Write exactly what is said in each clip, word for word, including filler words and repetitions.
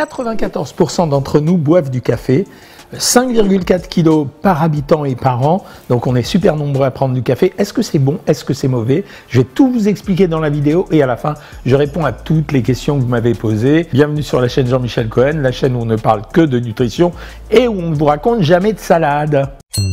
quatre-vingt-quatorze pour cent d'entre nous boivent du café, cinq virgule quatre kilos par habitant et par an, donc on est super nombreux à prendre du café. Est-ce que c'est bon? Est-ce que c'est mauvais? Je vais tout vous expliquer dans la vidéo et à la fin, je réponds à toutes les questions que vous m'avez posées. Bienvenue sur la chaîne Jean-Michel Cohen, la chaîne où on ne parle que de nutrition et où on ne vous raconte jamais de salade.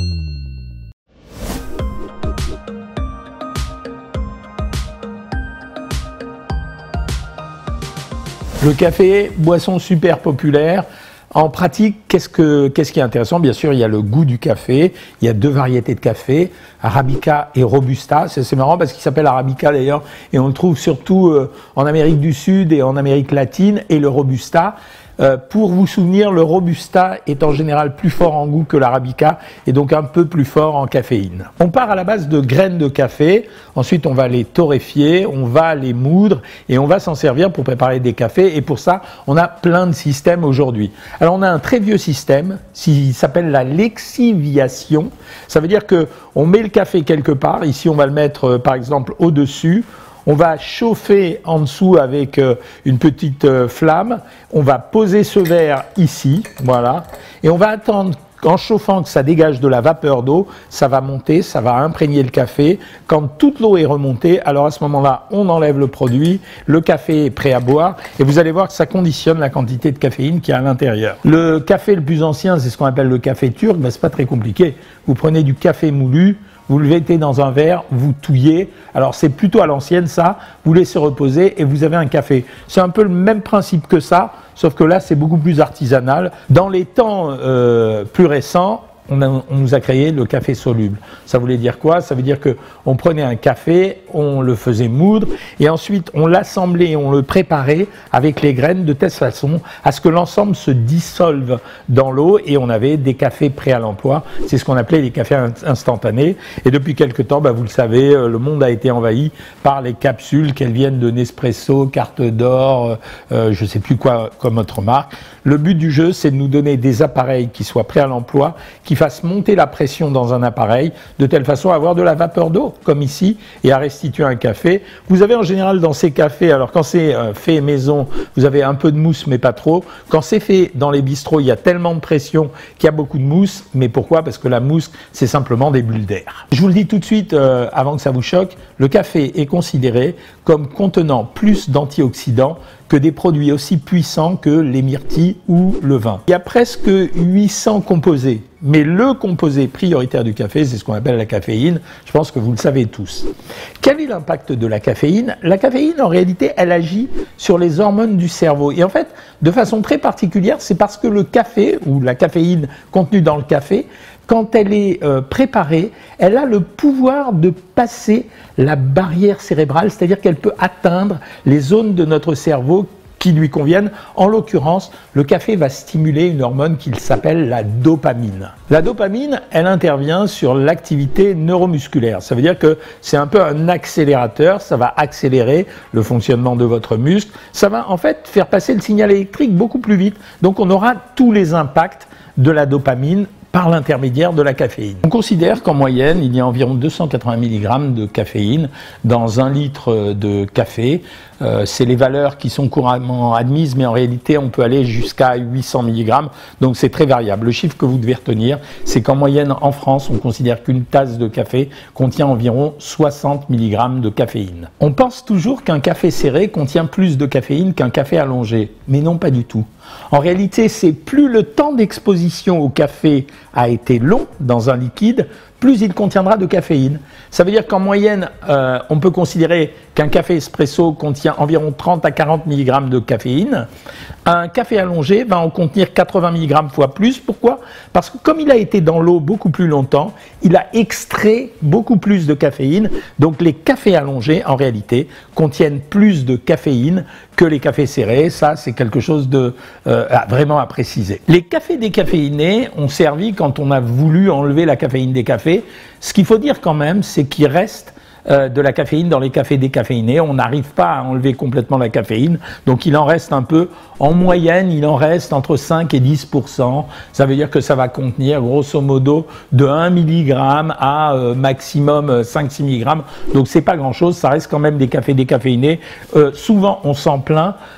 Le café, boisson super populaire. En pratique, qu'est-ce que, qu'est-ce qui est intéressant? Bien sûr, il y a le goût du café. Il y a deux variétés de café, Arabica et Robusta. C'est marrant parce qu'il s'appelle Arabica d'ailleurs, et on le trouve surtout euh, en Amérique du Sud et en Amérique latine, et le Robusta. Euh, pour vous souvenir, le Robusta est en général plus fort en goût que l'Arabica et donc un peu plus fort en caféine. On part à la base de graines de café, ensuite on va les torréfier, on va les moudre et on va s'en servir pour préparer des cafés, et pour ça on a plein de systèmes aujourd'hui. Alors on a un très vieux système, il s'appelle la lexiviation. Ça veut dire que on met le café quelque part, ici on va le mettre euh, par exemple au-dessus. On va chauffer en dessous avec euh, une petite euh, flamme. On va poser ce verre ici, voilà. Et on va attendre qu'en chauffant que ça dégage de la vapeur d'eau, ça va monter, ça va imprégner le café. Quand toute l'eau est remontée, alors à ce moment-là, on enlève le produit, le café est prêt à boire et vous allez voir que ça conditionne la quantité de caféine qui est à l'intérieur. Le café le plus ancien, c'est ce qu'on appelle le café turc, ben, c'est pas très compliqué. Vous prenez du café moulu, vous le mettez dans un verre, vous touillez. Alors c'est plutôt à l'ancienne ça, vous laissez reposer et vous avez un café. C'est un peu le même principe que ça, sauf que là c'est beaucoup plus artisanal. Dans les temps euh, plus récents, on, a, on nous a créé le café soluble. Ça voulait dire quoi? Ça veut dire qu'on prenait un café, on le faisait moudre et ensuite on l'assemblait, on le préparait avec les graines de telle façon à ce que l'ensemble se dissolve dans l'eau et on avait des cafés prêts à l'emploi. C'est ce qu'on appelait les cafés instantanés. Et depuis quelque temps, bah, vous le savez, le monde a été envahi par les capsules, qu'elles viennent de Nespresso, Carte d'Or, euh, je ne sais plus quoi comme autre marque. Le but du jeu, c'est de nous donner des appareils qui soient prêts à l'emploi, qui fassent monter la pression dans un appareil de telle façon à avoir de la vapeur d'eau, comme ici, et à restituer un café. Vous avez en général dans ces cafés, alors quand c'est euh, fait maison, vous avez un peu de mousse, mais pas trop. Quand c'est fait dans les bistrots, il y a tellement de pression qu'il y a beaucoup de mousse. Mais pourquoi? Parce que la mousse, c'est simplement des bulles d'air. Je vous le dis tout de suite, euh, avant que ça vous choque, le café est considéré comme contenant plus d'antioxydants que des produits aussi puissants que les myrtilles ou le vin. Il y a presque huit cents composés, mais le composé prioritaire du café, c'est ce qu'on appelle la caféine. Je pense que vous le savez tous. Quel est l'impact de la caféine? La caféine, en réalité, elle agit sur les hormones du cerveau. Et en fait, de façon très particulière, c'est parce que le café, ou la caféine contenue dans le café, quand elle est euh, préparée, elle a le pouvoir de passer la barrière cérébrale, c'est-à-dire qu'elle peut atteindre les zones de notre cerveau qui lui conviennent. En l'occurrence, le café va stimuler une hormone qui s'appelle la dopamine. La dopamine, elle intervient sur l'activité neuromusculaire. Ça veut dire que c'est un peu un accélérateur, ça va accélérer le fonctionnement de votre muscle. Ça va en fait faire passer le signal électrique beaucoup plus vite. Donc on aura tous les impacts de la dopamine par l'intermédiaire de la caféine. On considère qu'en moyenne, il y a environ deux cent quatre-vingts milligrammes de caféine dans un litre de café. Euh, c'est les valeurs qui sont couramment admises, mais en réalité, on peut aller jusqu'à huit cents milligrammes, donc c'est très variable. Le chiffre que vous devez retenir, c'est qu'en moyenne, en France, on considère qu'une tasse de café contient environ soixante milligrammes de caféine. On pense toujours qu'un café serré contient plus de caféine qu'un café allongé, mais non, pas du tout. En réalité, c'est plus le temps d'exposition au café a été long dans un liquide, plus il contiendra de caféine. Ça veut dire qu'en moyenne, euh, on peut considérer qu'un café espresso contient environ trente à quarante milligrammes de caféine. Un café allongé va en contenir quatre-vingts milligrammes fois plus. Pourquoi? Parce que comme il a été dans l'eau beaucoup plus longtemps, il a extrait beaucoup plus de caféine. Donc les cafés allongés, en réalité, contiennent plus de caféine que les cafés serrés. Ça, c'est quelque chose de euh, vraiment à préciser. Les cafés décaféinés ont servi quand on a voulu enlever la caféine des cafés. Ce qu'il faut dire quand même, c'est qu'il reste euh, de la caféine dans les cafés décaféinés. On n'arrive pas à enlever complètement la caféine, donc il en reste un peu. En moyenne, il en reste entre cinq et dix pour cent. Ça veut dire que ça va contenir grosso modo de un milligramme à euh, maximum cinq à six milligrammes. Donc c'est pas grand chose, ça reste quand même des cafés décaféinés. Euh, souvent on s'en plaint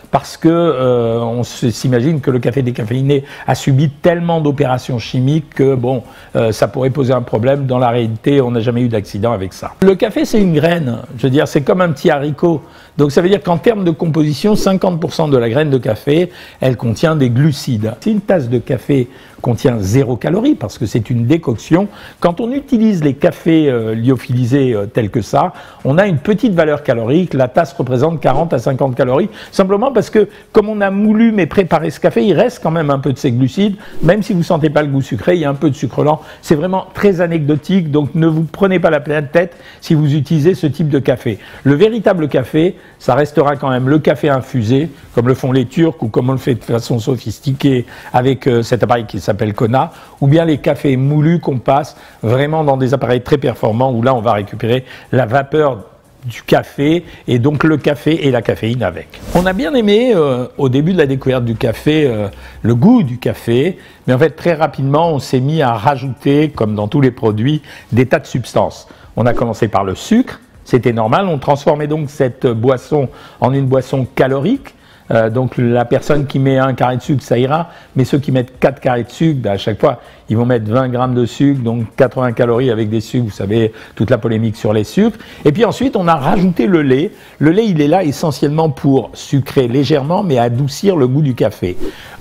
parce que euh, on s'imagine que le café décaféiné a subi tellement d'opérations chimiques que bon, euh, ça pourrait poser un problème. Dans la réalité, on n'a jamais eu d'accident avec ça. Le café, c'est une graine. Je veux dire, c'est comme un petit haricot. Donc ça veut dire qu'en termes de composition, cinquante pour cent de la graine de café, elle contient des glucides. Si une tasse de café contient zéro calorie, parce que c'est une décoction, quand on utilise les cafés euh, lyophilisés euh, tels que ça, on a une petite valeur calorique. La tasse représente quarante à cinquante calories, simplement parce que comme on a moulu mais préparé ce café, il reste quand même un peu de ces glucides, même si vous ne sentez pas le goût sucré, il y a un peu de sucre lent. C'est vraiment très anecdotique, donc ne vous prenez pas la pleine tête si vous utilisez ce type de café. Le véritable café, ça restera quand même le café infusé, comme le font les Turcs ou comme on le fait de façon sophistiquée avec euh, cet appareil qui s'appelle Kona, ou bien les cafés moulus qu'on passe vraiment dans des appareils très performants où là on va récupérer la vapeur du café et donc le café et la caféine avec. On a bien aimé euh, au début de la découverte du café euh, le goût du café, mais en fait très rapidement on s'est mis à rajouter, comme dans tous les produits, des tas de substances. On a commencé par le sucre, c'était normal, on transformait donc cette boisson en une boisson calorique. Euh, donc la personne qui met un carré de sucre, ça ira, mais ceux qui mettent quatre carrés de sucre, ben, à chaque fois, ils vont mettre vingt grammes de sucre, donc quatre-vingts calories avec des sucres, vous savez, toute la polémique sur les sucres. Et puis ensuite, on a rajouté le lait. Le lait, il est là essentiellement pour sucrer légèrement, mais adoucir le goût du café.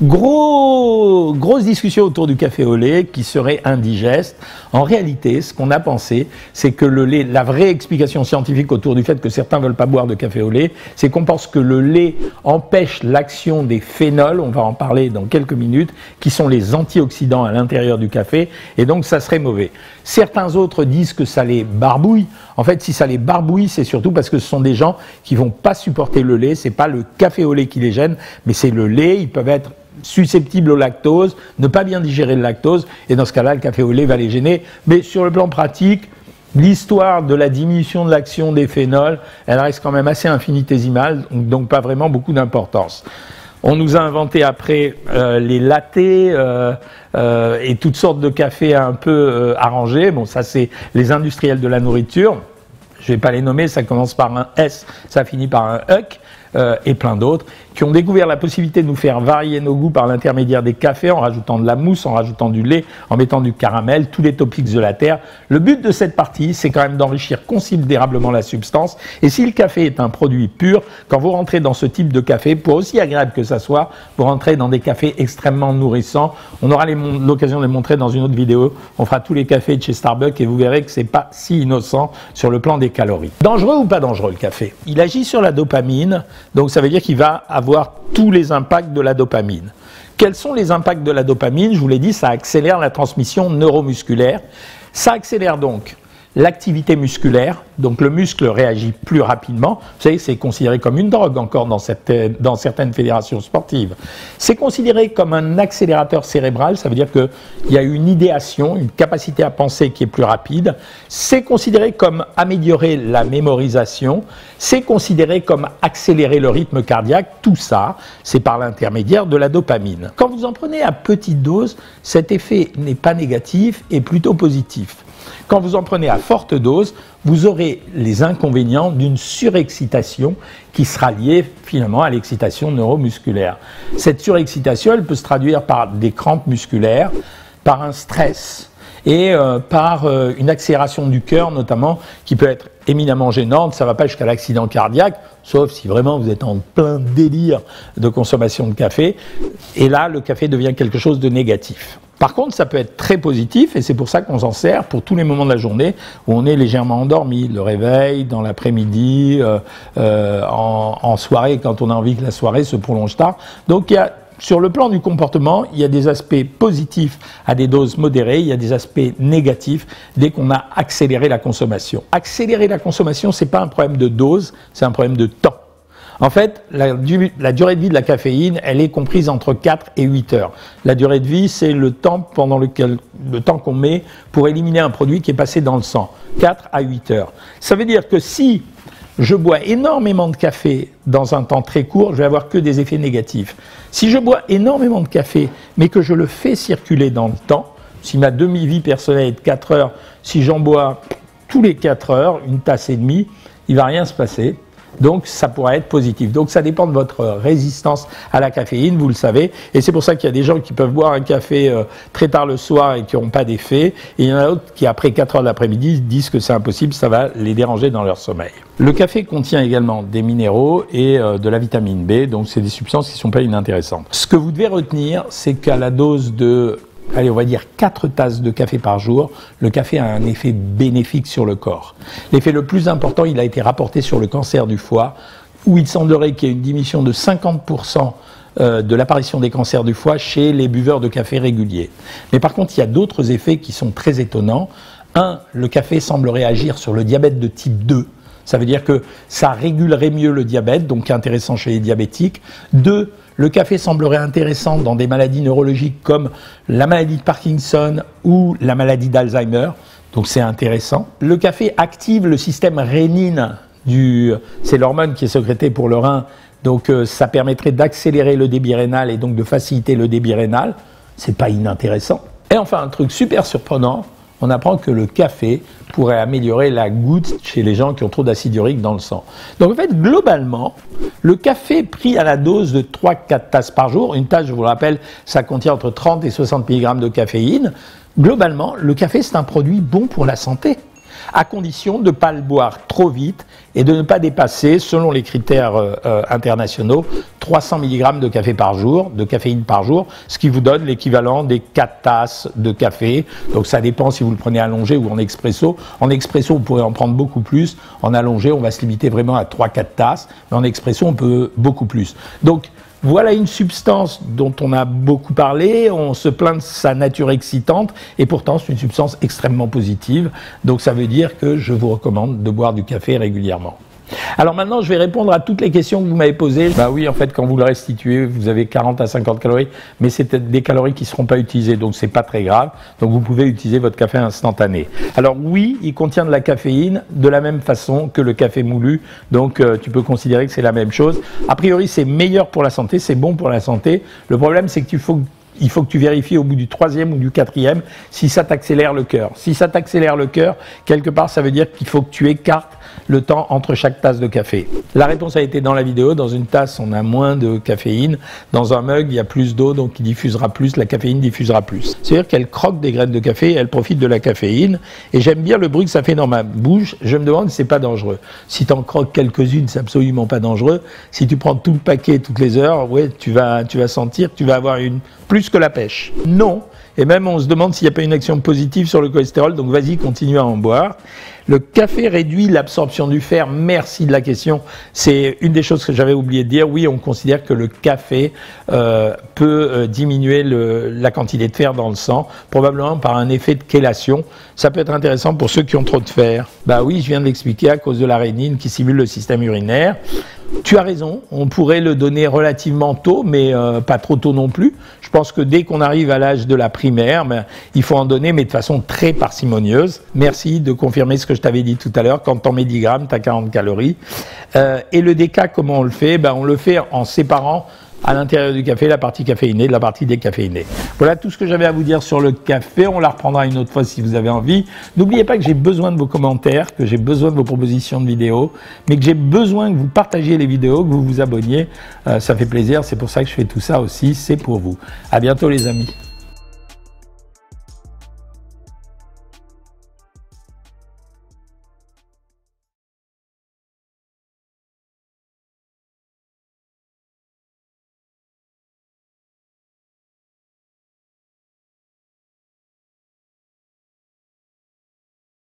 Gros, grosse discussion autour du café au lait qui serait indigeste. En réalité, ce qu'on a pensé, c'est que le lait, la vraie explication scientifique autour du fait que certains ne veulent pas boire de café au lait, c'est qu'on pense que le lait empêche l'action des phénols, on va en parler dans quelques minutes, qui sont les antioxydants à l'intérieur du café, et donc ça serait mauvais. Certains autres disent que ça les barbouille. En fait, si ça les barbouille, c'est surtout parce que ce sont des gens qui vont pas supporter le lait. C'est pas le café au lait qui les gêne, mais c'est le lait. Ils peuvent être susceptibles au lactose, ne pas bien digérer le lactose, et dans ce cas-là, le café au lait va les gêner. Mais sur le plan pratique, l'histoire de la diminution de l'action des phénols, elle reste quand même assez infinitésimale, donc pas vraiment beaucoup d'importance. On nous a inventé après euh, les lattés euh, euh, et toutes sortes de cafés un peu euh, arrangés. Bon, ça c'est les industriels de la nourriture. Je ne vais pas les nommer, ça commence par un S, ça finit par un E C. Euh, et plein d'autres, qui ont découvert la possibilité de nous faire varier nos goûts par l'intermédiaire des cafés, en rajoutant de la mousse, en rajoutant du lait, en mettant du caramel, tous les topics de la terre. Le but de cette partie, c'est quand même d'enrichir considérablement la substance. Et si le café est un produit pur, quand vous rentrez dans ce type de café, pour aussi agréable que ça soit, vous rentrez dans des cafés extrêmement nourrissants. On aura l'occasion de les montrer dans une autre vidéo. On fera tous les cafés de chez Starbucks et vous verrez que c'est pas si innocent sur le plan des calories. Dangereux ou pas dangereux le café? Il agit sur la dopamine. Donc ça veut dire qu'il va avoir tous les impacts de la dopamine. Quels sont les impacts de la dopamine? Je vous l'ai dit, ça accélère la transmission neuromusculaire. Ça accélère donc l'activité musculaire, donc le muscle réagit plus rapidement. Vous savez, c'est considéré comme une drogue encore dans, cette, dans certaines fédérations sportives. C'est considéré comme un accélérateur cérébral, ça veut dire qu'il y a une idéation, une capacité à penser qui est plus rapide. C'est considéré comme améliorer la mémorisation. C'est considéré comme accélérer le rythme cardiaque. Tout ça, c'est par l'intermédiaire de la dopamine. Quand vous en prenez à petite dose, cet effet n'est pas négatif et plutôt positif. Quand vous en prenez à forte dose, vous aurez les inconvénients d'une surexcitation qui sera liée finalement à l'excitation neuromusculaire. Cette surexcitation, elle peut se traduire par des crampes musculaires, par un stress et euh, par euh, une accélération du cœur notamment qui peut être éminemment gênante. Ça ne va pas jusqu'à l'accident cardiaque, sauf si vraiment vous êtes en plein délire de consommation de café. Et là, le café devient quelque chose de négatif. Par contre, ça peut être très positif et c'est pour ça qu'on s'en sert pour tous les moments de la journée où on est légèrement endormi, le réveil, dans l'après-midi, euh, euh, en, en soirée quand on a envie que la soirée se prolonge tard. Donc il y a, sur le plan du comportement, il y a des aspects positifs à des doses modérées, il y a des aspects négatifs dès qu'on a accéléré la consommation. Accélérer la consommation, c'est pas un problème de dose, c'est un problème de temps. En fait, la, du, la durée de vie de la caféine, elle est comprise entre quatre et huit heures. La durée de vie, c'est le temps pendant lequel, le temps qu'on met pour éliminer un produit qui est passé dans le sang. quatre à huit heures. Ça veut dire que si je bois énormément de café dans un temps très court, je vais avoir que des effets négatifs. Si je bois énormément de café, mais que je le fais circuler dans le temps, si ma demi-vie personnelle est de quatre heures, si j'en bois tous les quatre heures, une tasse et demie, il ne va rien se passer. Donc ça pourrait être positif. Donc ça dépend de votre résistance à la caféine, vous le savez. Et c'est pour ça qu'il y a des gens qui peuvent boire un café euh, très tard le soir et qui n'ont pas d'effet. Et il y en a d'autres qui, après quatre heures de l'après-midi, disent que c'est impossible, ça va les déranger dans leur sommeil. Le café contient également des minéraux et euh, de la vitamine B, donc c'est des substances qui ne sont pas inintéressantes. Ce que vous devez retenir, c'est qu'à la dose de, allez, on va dire quatre tasses de café par jour, le café a un effet bénéfique sur le corps. L'effet le plus important, il a été rapporté sur le cancer du foie, où il semblerait qu'il y ait une diminution de cinquante pour cent de l'apparition des cancers du foie chez les buveurs de café réguliers. Mais par contre, il y a d'autres effets qui sont très étonnants. Un, le café semblerait agir sur le diabète de type deux. Ça veut dire que ça régulerait mieux le diabète, donc intéressant chez les diabétiques. Deux, le café semblerait intéressant dans des maladies neurologiques comme la maladie de Parkinson ou la maladie d'Alzheimer, donc c'est intéressant. Le café active le système rénine, du, c'est l'hormone qui est sécrétée pour le rein, donc euh, ça permettrait d'accélérer le débit rénal et donc de faciliter le débit rénal, c'est pas inintéressant. Et enfin, un truc super surprenant, on apprend que le café pourrait améliorer la goutte chez les gens qui ont trop d'acide urique dans le sang. Donc en fait, globalement, le café pris à la dose de trois à quatre tasses par jour, une tasse, je vous le rappelle, ça contient entre trente et soixante milligrammes de caféine, globalement, le café c'est un produit bon pour la santé, à condition de ne pas le boire trop vite et de ne pas dépasser, selon les critères euh, internationaux, trois cents milligrammes de café par jour, de caféine par jour, ce qui vous donne l'équivalent des quatre tasses de café. Donc ça dépend si vous le prenez allongé ou en expresso. En expresso, vous pourrez en prendre beaucoup plus. En allongé, on va se limiter vraiment à trois à quatre tasses. Mais en expresso, on peut beaucoup plus. Donc, voilà une substance dont on a beaucoup parlé, on se plaint de sa nature excitante, et pourtant c'est une substance extrêmement positive, donc ça veut dire que je vous recommande de boire du café régulièrement. Alors maintenant, je vais répondre à toutes les questions que vous m'avez posées. Bah oui, en fait, quand vous le restituez, vous avez quarante à cinquante calories, mais c'est des calories qui ne seront pas utilisées, donc c'est pas très grave. Donc vous pouvez utiliser votre café instantané. Alors oui, il contient de la caféine de la même façon que le café moulu, donc euh, tu peux considérer que c'est la même chose. A priori, c'est meilleur pour la santé, c'est bon pour la santé. Le problème, c'est qu'il faut Il faut que tu vérifies au bout du troisième ou du quatrième si ça t'accélère le cœur. Si ça t'accélère le cœur, quelque part, ça veut dire qu'il faut que tu écartes le temps entre chaque tasse de café. La réponse a été dans la vidéo. Dans une tasse, on a moins de caféine. Dans un mug, il y a plus d'eau, donc il diffusera plus, la caféine diffusera plus. C'est-à-dire qu'elle croque des graines de café et elle profite de la caféine. Et j'aime bien le bruit que ça fait dans ma bouche. Je me demande si c'est pas dangereux. Si tu en croques quelques-unes, c'est absolument pas dangereux. Si tu prends tout le paquet toutes les heures, ouais, tu vas, tu vas sentir que tu vas avoir une plus que la pêche. Non. Et même on se demande s'il n'y a pas une action positive sur le cholestérol, donc vas-y, continue à en boire. Le café réduit l'absorption du fer, merci de la question. C'est une des choses que j'avais oublié de dire. Oui, on considère que le café euh, peut euh, diminuer le, la quantité de fer dans le sang, probablement par un effet de chélation. Ça peut être intéressant pour ceux qui ont trop de fer. Bah oui, je viens de l'expliquer, à cause de la rénine qui stimule le système urinaire. Tu as raison, on pourrait le donner relativement tôt, mais euh, pas trop tôt non plus. Je pense que dès qu'on arrive à l'âge de la primaire, ben, il faut en donner, mais de façon très parcimonieuse. Merci de confirmer ce que je t'avais dit tout à l'heure. Quand en milligrammes, tu as quarante calories. Euh, et le déca, comment on le fait? Ben, on le fait en séparant à l'intérieur du café la partie caféinée de la partie décaféinée. Voilà tout ce que j'avais à vous dire sur le café. On la reprendra une autre fois si vous avez envie. N'oubliez pas que j'ai besoin de vos commentaires, que j'ai besoin de vos propositions de vidéos, mais que j'ai besoin que vous partagiez les vidéos, que vous vous abonniez. Euh, ça fait plaisir, c'est pour ça que je fais tout ça aussi, c'est pour vous. À bientôt les amis.